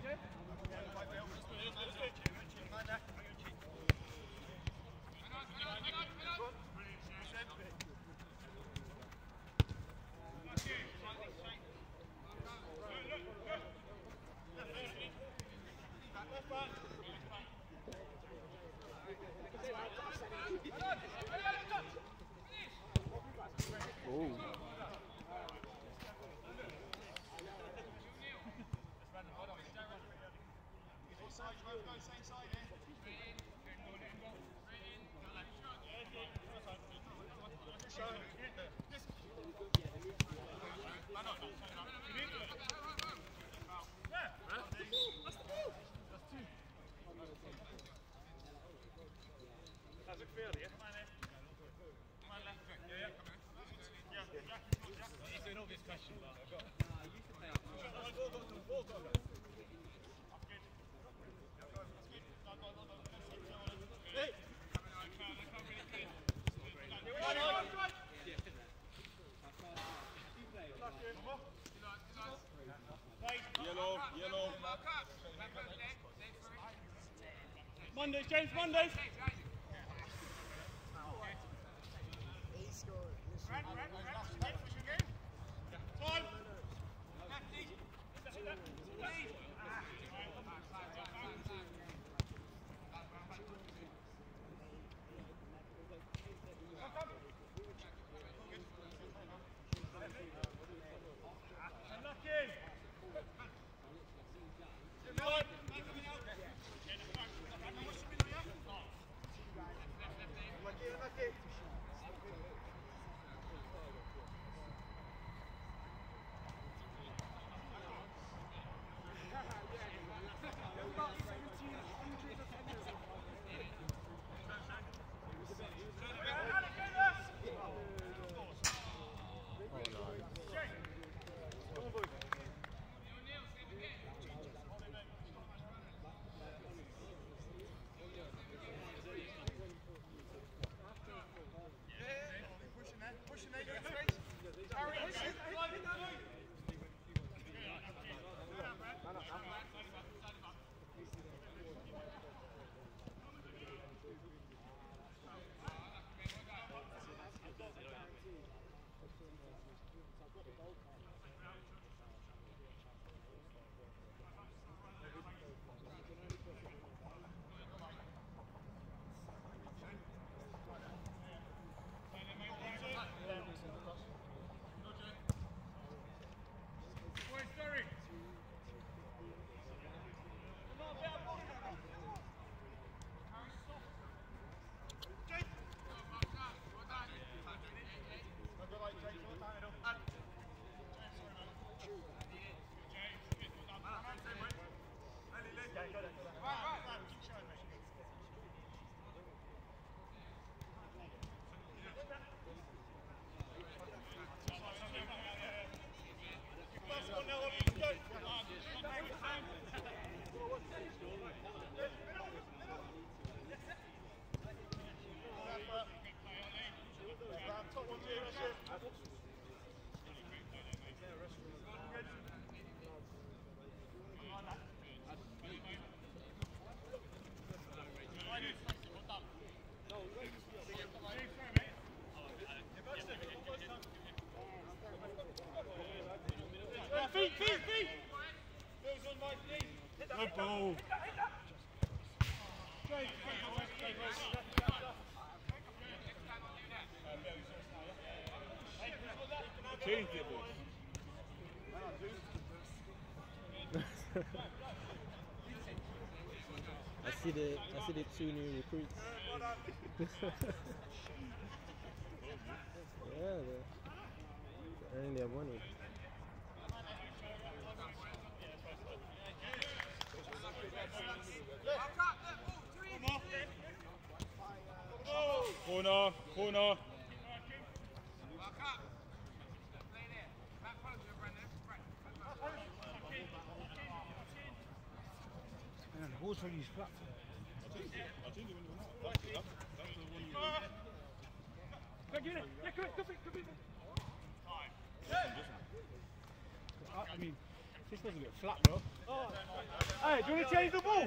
Mondays, James, Mondays! Feet! Good ball. I see the two new recruits. Yeah, they're earning their money. Corner. And the ball's from his platform. I think it went out. That's the one you... Get it! Yeah, come in. This was a bit flat, bro. Hey, do you want to change the ball?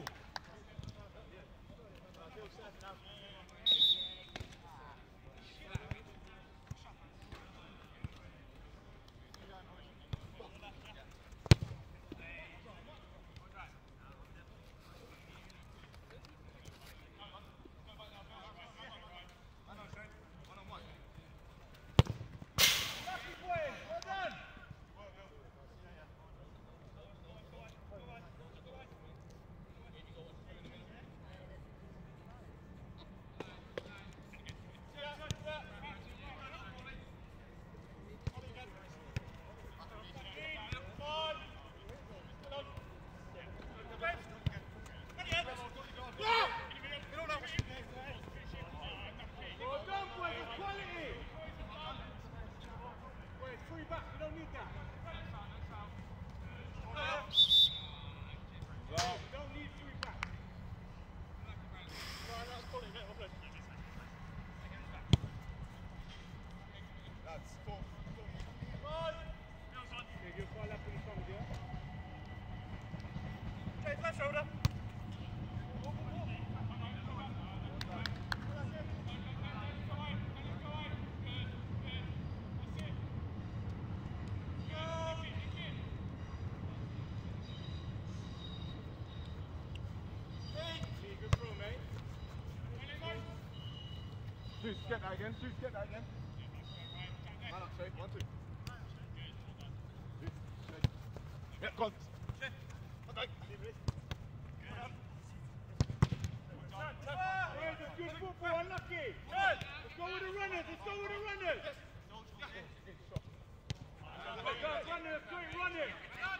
Get that again, Zeus, get that again. Man up, Shay, 1, 2. Yeah, go on. Okay. That's good football, unlucky. Let's go with the runners, let's go with the runners. Runners, quick, running.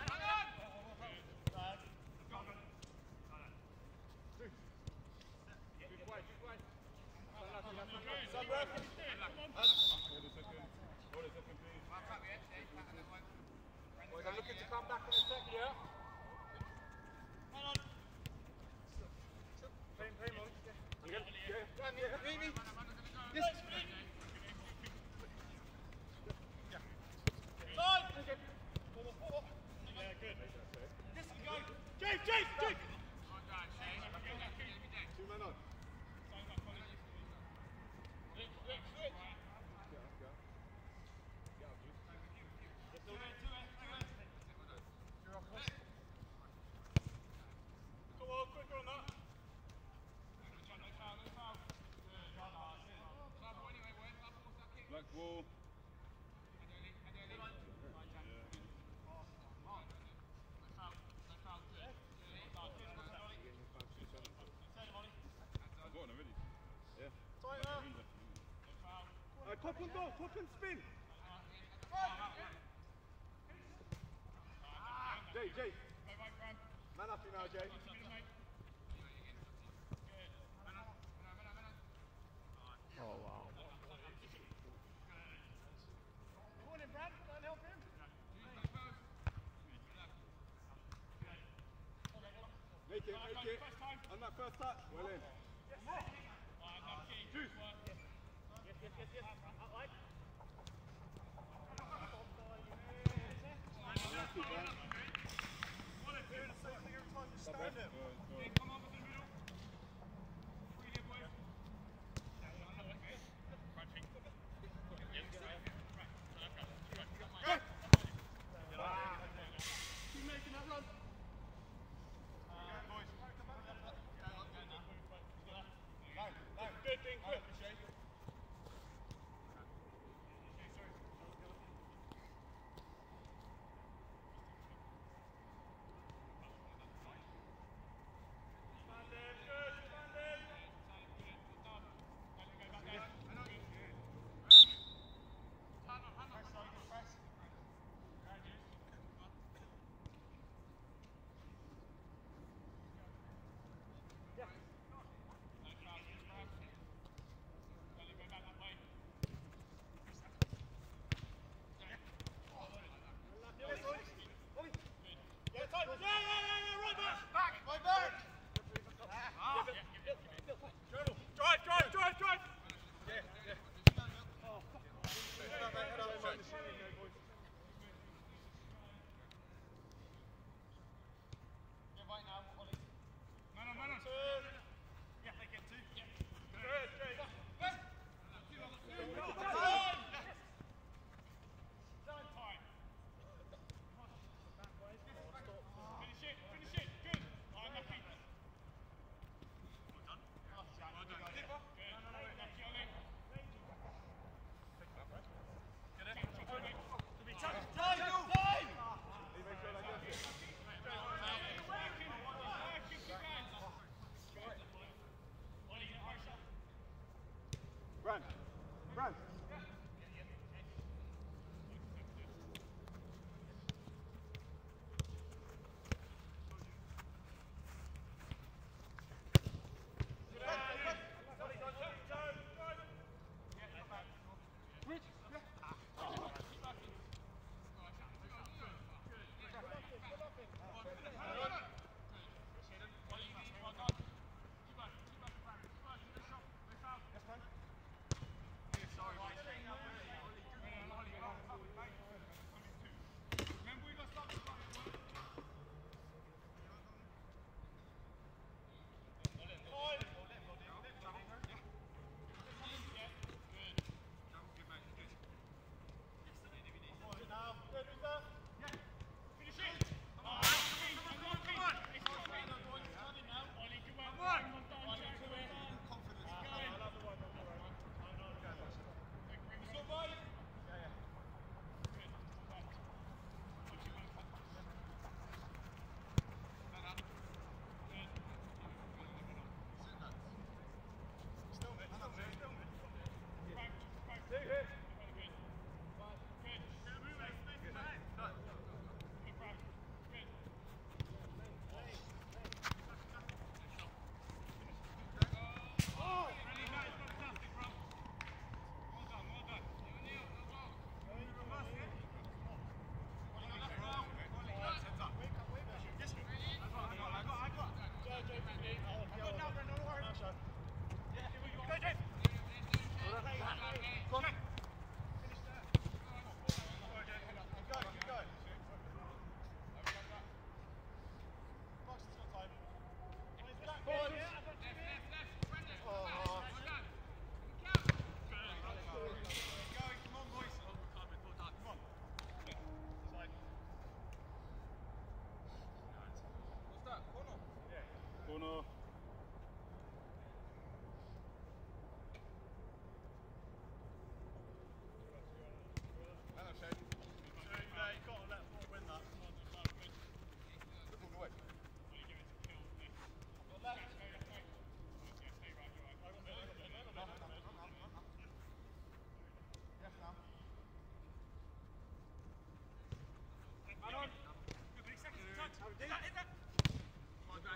They're looking to come back in a sec, yeah? Jake! Two men on. Black ball. Top and go, top and spin. Jay. Man up you now, Jay. Oh wow. Come on in, Brad. Go and help him. Make it. On that first touch. Well in. Juice. Yes. Outright.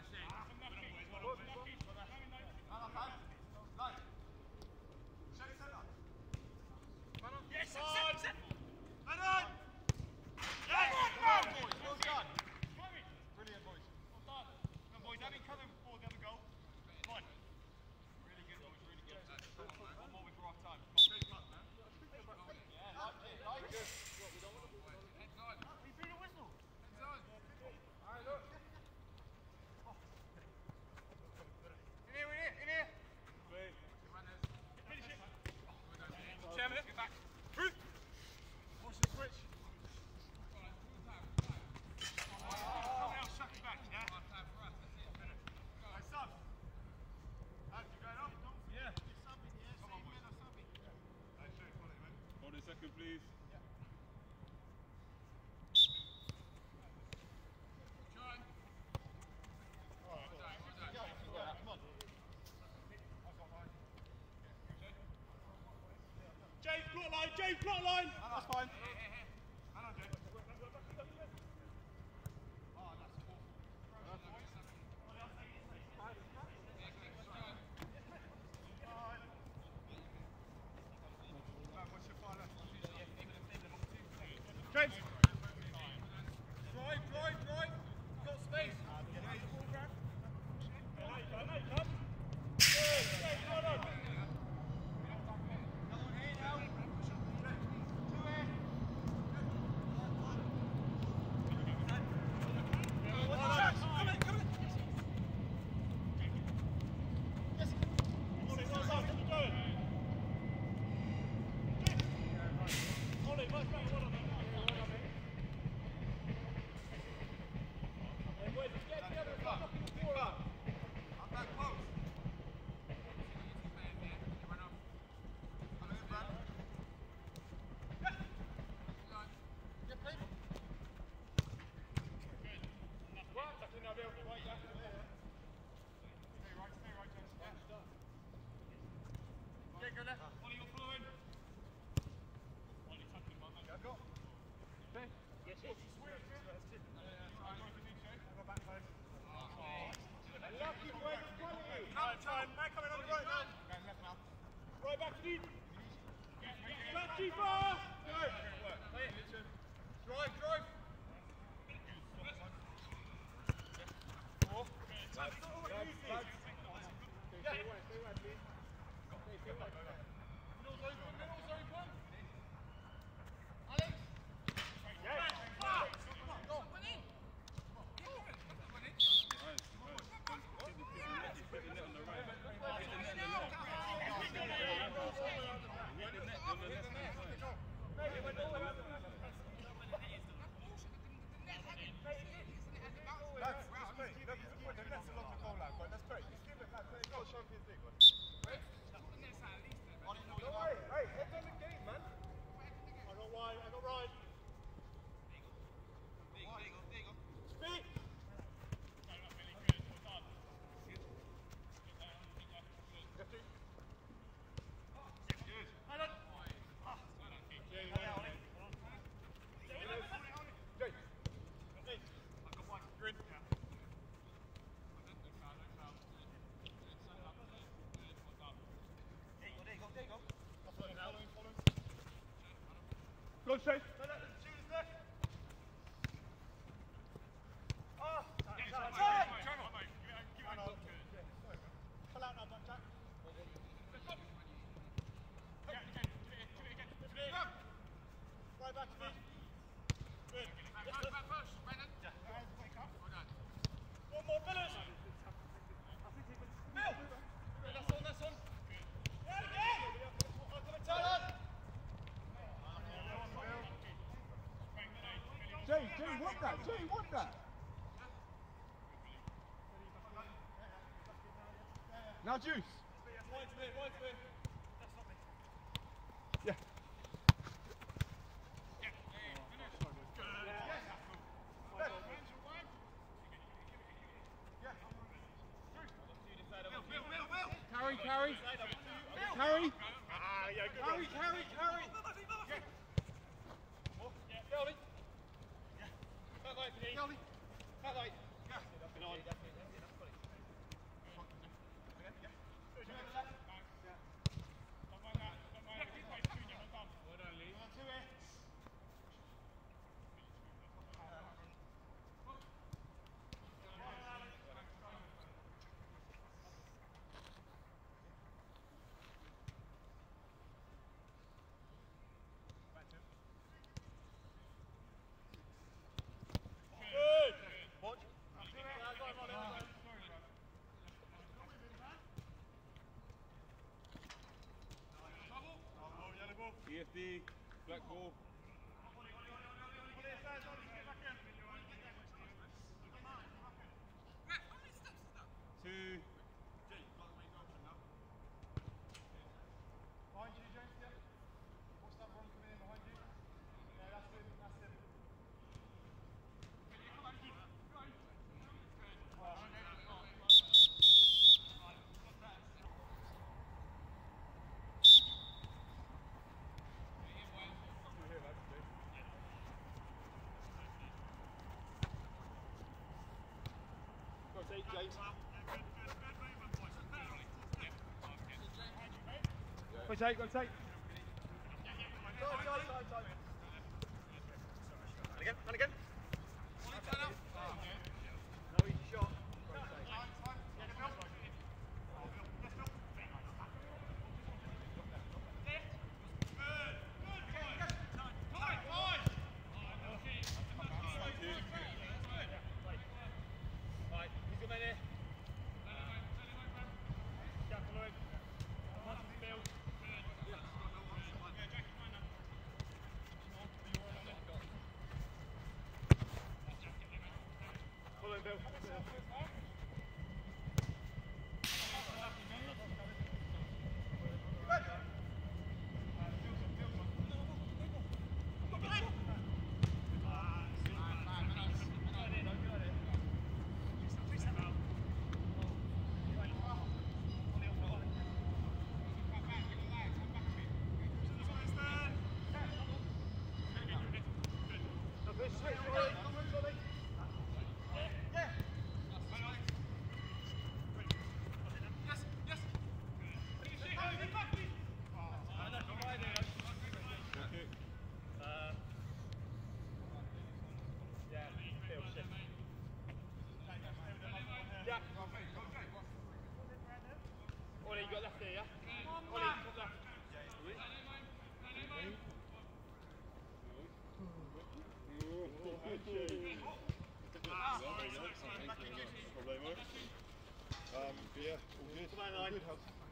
Hold a second, please. James, plot line! That's fine. James! Drive. You've got space. Right back to the... Back too far! Drive. Go, Chase. Jay, what that? Now Juice. Yeah. Carry. EFD, black ball. Two. Behind you, James, yeah. What's that one coming in behind you? Yeah, that's him, that's him. Rotate, James. Rotate, rotate. And again. No easy shot. Ollie, you got left there, yeah? Ollie, top left. Yeah, all good. Come on, line.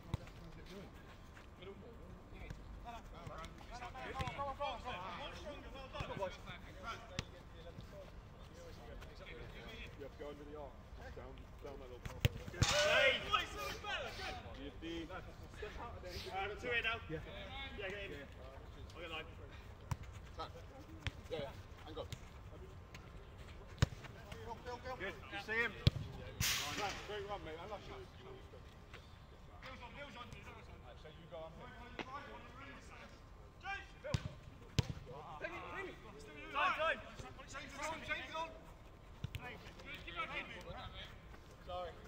You have to go under the arc. Down that little path. EFD. Two here now. Yeah, get in. I'll get line. Yeah, and go. Good, you see him? Great run, mate. I love you. So you go up here. Sorry.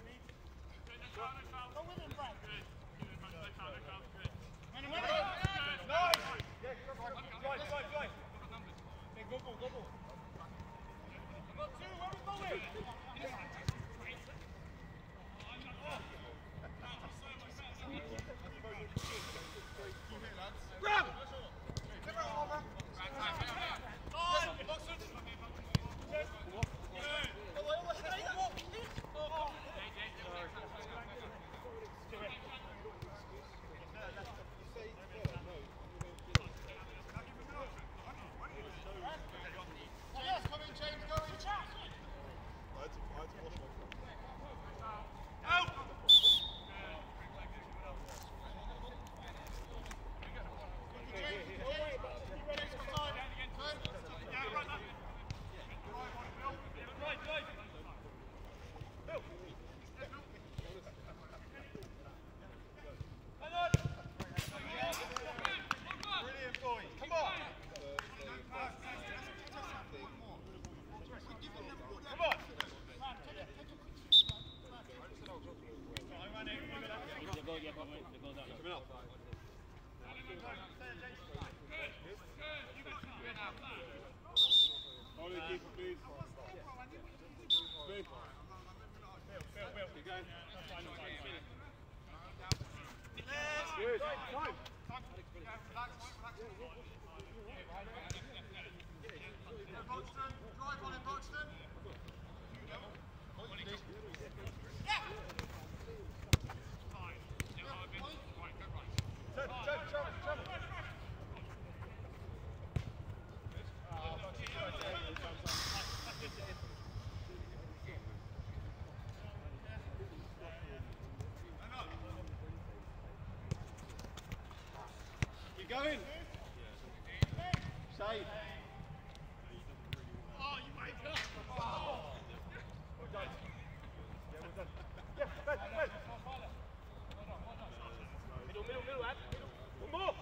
Grab! goal, yeah, but the goal's out. Coming up. Hold it, keeper, please. Speed. Keep going. Good. Time. Drive on him, Buxton. Keep going. Save. Oh, you made it. Well done. Yeah, well done. Yeah, Ben. Middle, lad. One more.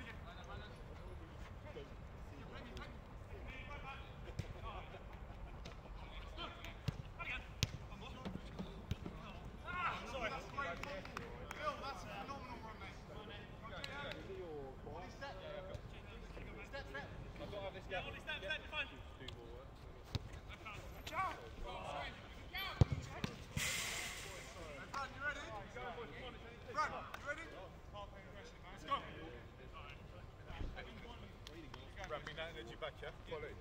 Brad, bring that energy back, yeah? Quality.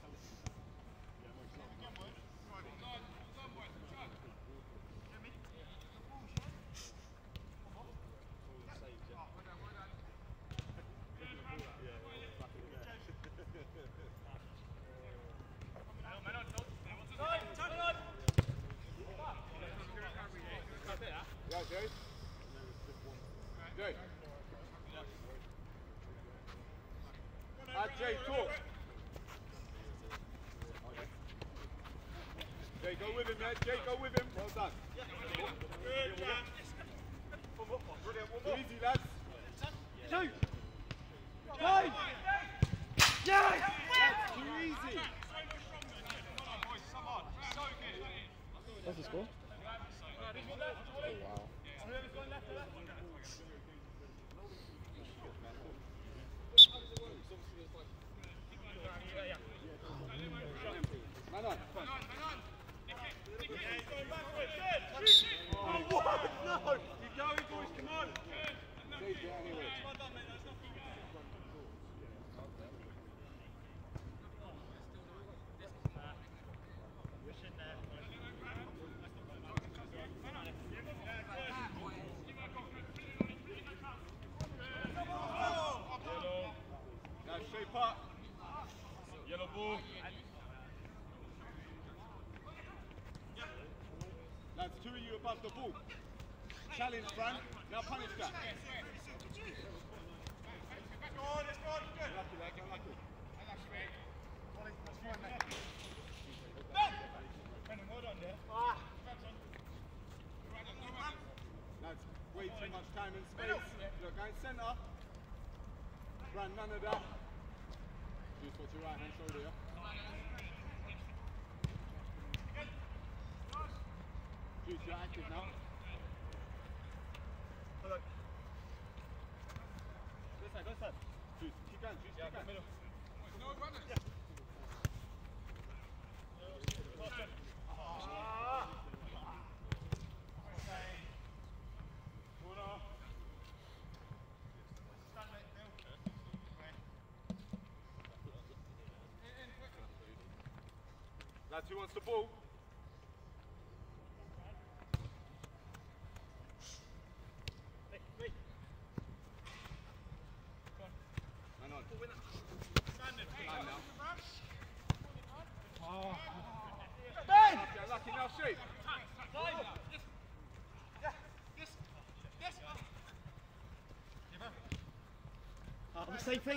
Yeah, Jay. Jay. Jay, talk. Jay, go with him, man. Jay, go with him. Well done. Good job. Easy, lads. 2. 1. Yes! That's too easy. What's the score? Oh, wow. Man on. Oh, what? No. Keep going, boys. Come on. Jay's there anyway. Now shape up. Yellow ball. Lads, 2 of you above the ball. Challenge, Fran. Now punish that. Lucky, lad. Go lucky. Lads, way too much time and space. Look, going centre. Fran, none of that. Just watch your right hand shoulder, yeah? Juice, you're active now. Go side. Juice, keep going, Juice, keep going. Lads, who wants the ball? Man on. Man now. Ben! Lucky now, shape. The same thing.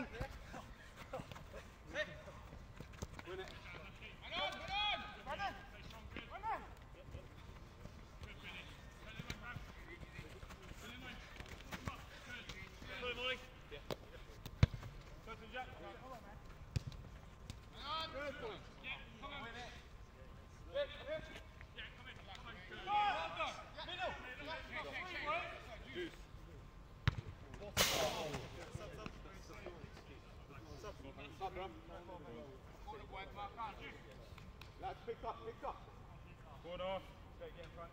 Win it. Juice. pick up. Corner. Get in front.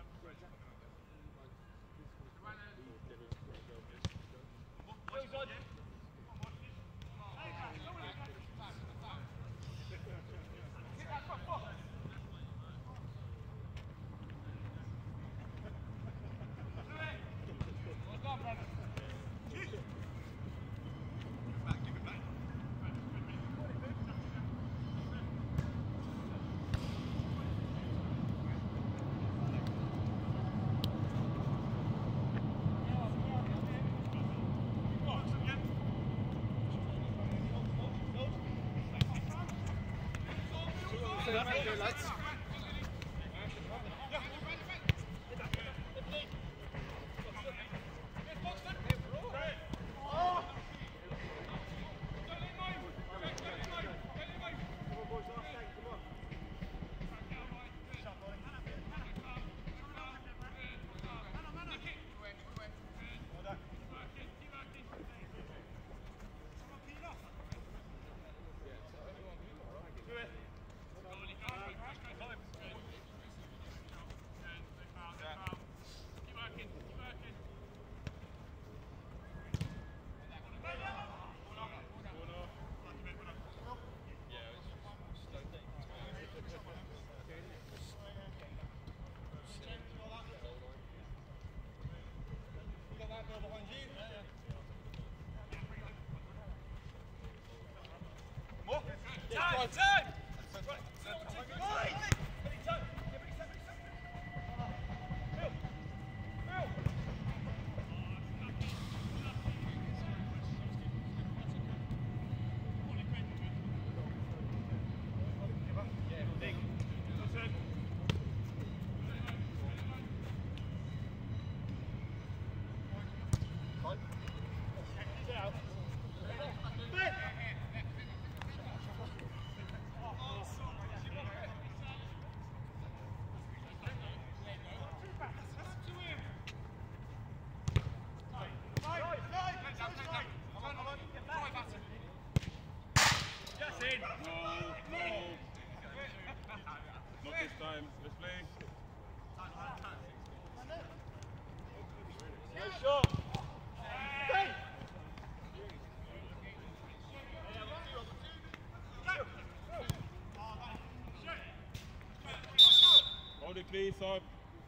Hold it, please, son.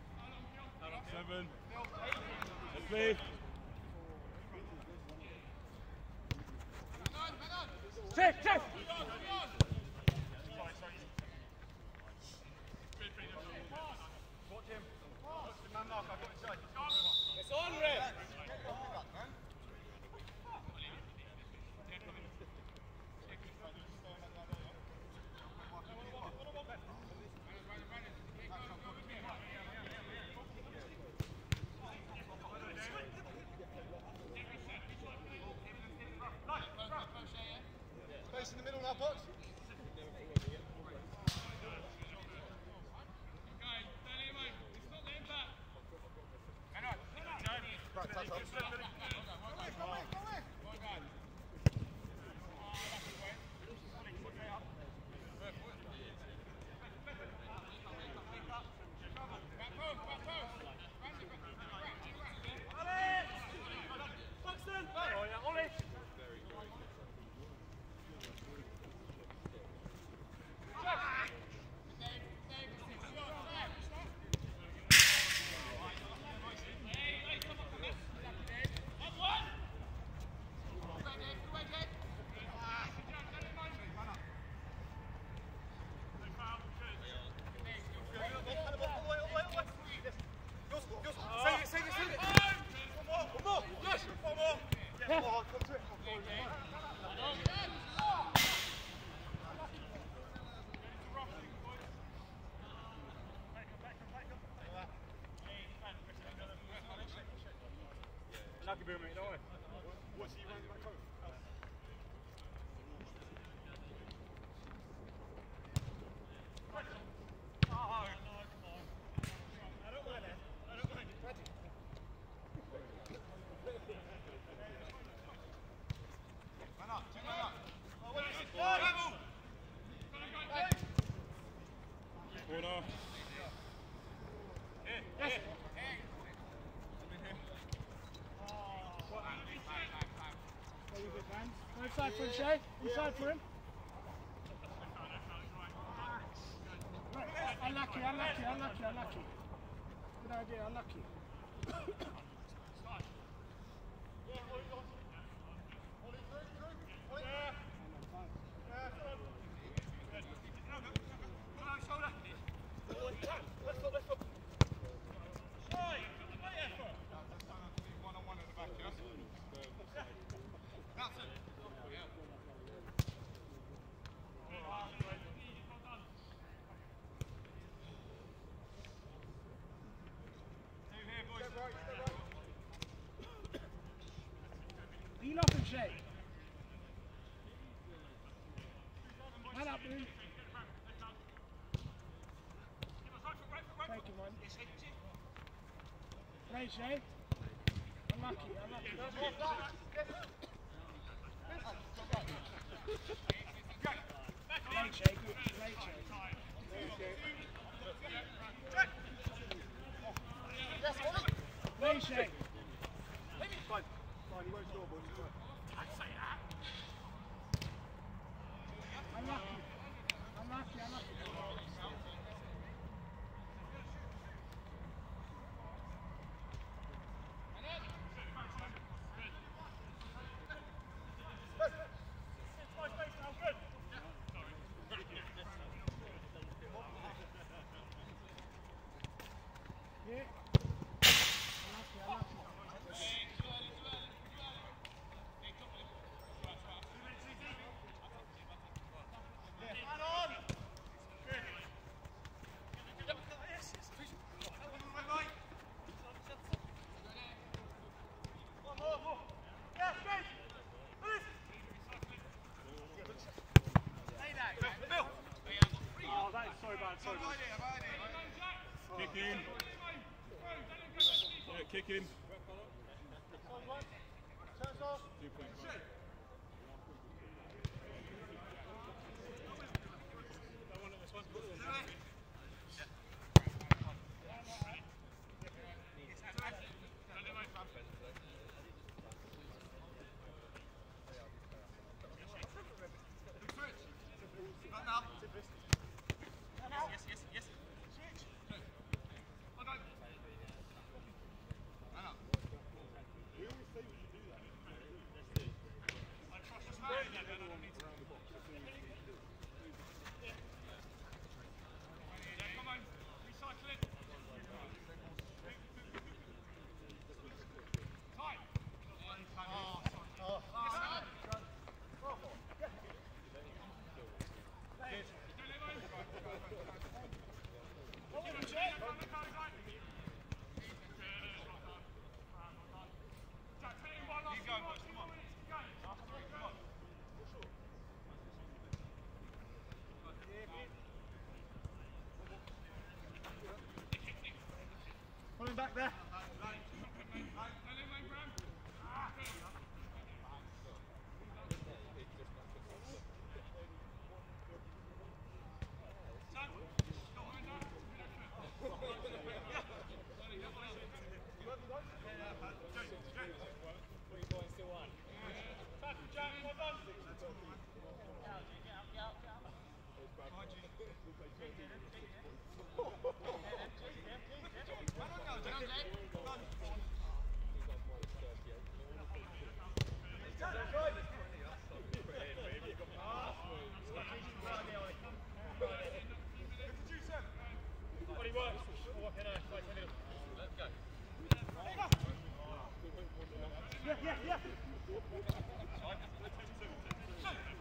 7. Let's play. Check! It's on, Red. Space in the middle now, box. Lucky boom, mate, don't worry. What's he running back home? off. Yes. Very good, man. Go inside for him, Shay. Inside for him. Right. Unlucky. Good idea, unlucky. Heel off and Shay. Man up, dude. Take him on. Play, Shay. Unlucky. Play, Shay. Good. Play, Shay. Play, Shay. Fine, he won't score, boys. Unlucky. Yeah. Oh, that is so bad. Kick in. Yeah, kick in. 2 points. Put him back there.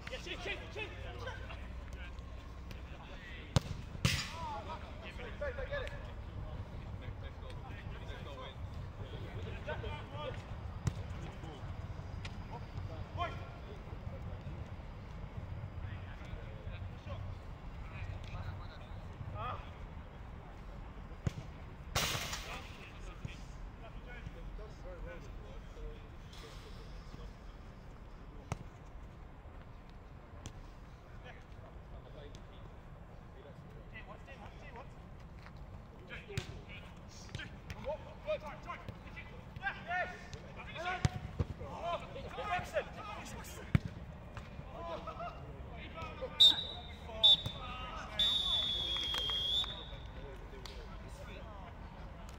Take